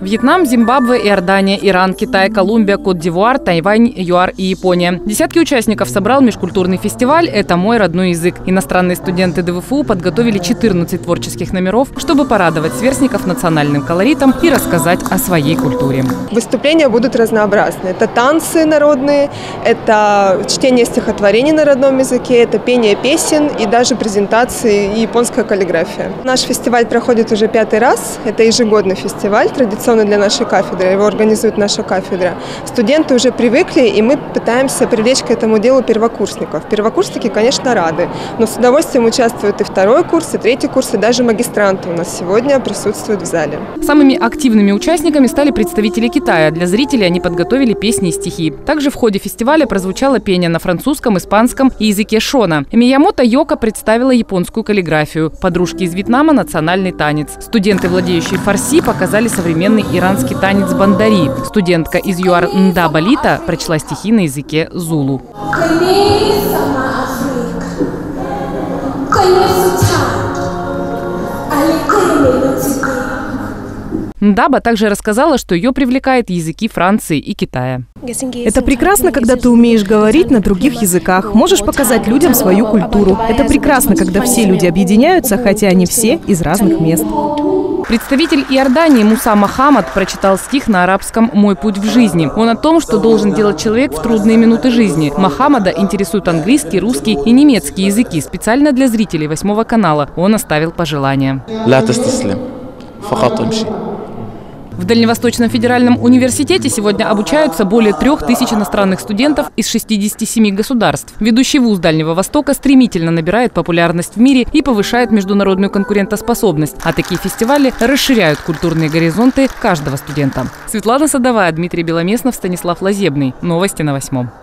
Вьетнам, Зимбабве, Иордания, Иран, Китай, Колумбия, Кот-д'Ивуар, Тайвань, ЮАР и Япония. Десятки участников собрал межкультурный фестиваль «Это мой родной язык». Иностранные студенты ДВФУ подготовили 14 творческих номеров, чтобы порадовать сверстников национальным колоритом и рассказать о своей культуре. Выступления будут разнообразны. Это танцы народные, это чтение стихотворений на родном языке, это пение песен и даже презентации и японская каллиграфия. Наш фестиваль проходит уже 5-й раз. Это ежегодный фестиваль, традиционный для нашей кафедры. Его организует наша кафедра. Студенты уже привыкли, и мы пытаемся привлечь к этому делу первокурсников. Первокурсники, конечно, рады, но с удовольствием участвуют и 2-й курс, и 3-й курс, и даже магистранты у нас сегодня присутствуют в зале. Самыми активными участниками стали представители Китая. Для зрителей они подготовили песни и стихи. Также в ходе фестиваля прозвучало пение на французском, испанском и языке шона. Миямото Йоко представила японскую каллиграфию. Подружки из Вьетнама – национальный танец. Студенты, владеющие фарси, показали современный иранский танец бандари. Студентка из ЮАР Ндаба Лита прочла стихи на языке зулу. Ндаба также рассказала, что ее привлекает языки Франции и Китая. Это прекрасно, когда ты умеешь говорить на других языках, можешь показать людям свою культуру. Это прекрасно, когда все люди объединяются, хотя они все из разных мест. Представитель Иордании Муса Мохаммад прочитал стих на арабском «Мой путь в жизни». Он о том, что должен делать человек в трудные минуты жизни. Мохаммада интересуют английский, русский и немецкий языки. Специально для зрителей 8 канала он оставил пожелания. В Дальневосточном федеральном университете сегодня обучаются более 3000 иностранных студентов из 67 государств. Ведущий вуз Дальнего Востока стремительно набирает популярность в мире и повышает международную конкурентоспособность. А такие фестивали расширяют культурные горизонты каждого студента. Светлана Садовая, Дмитрий Беломеснов, Станислав Лазебный. Новости на 8.